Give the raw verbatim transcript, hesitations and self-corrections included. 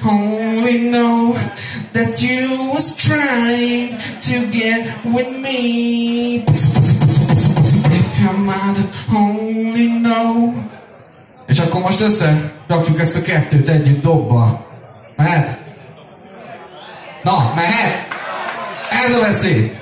only know that you was trying to get with me. If your mother only know. És akkor most összerakjuk ezt a kettőt együtt dobba. Mehet? Na, mehet? Ez a beszéd!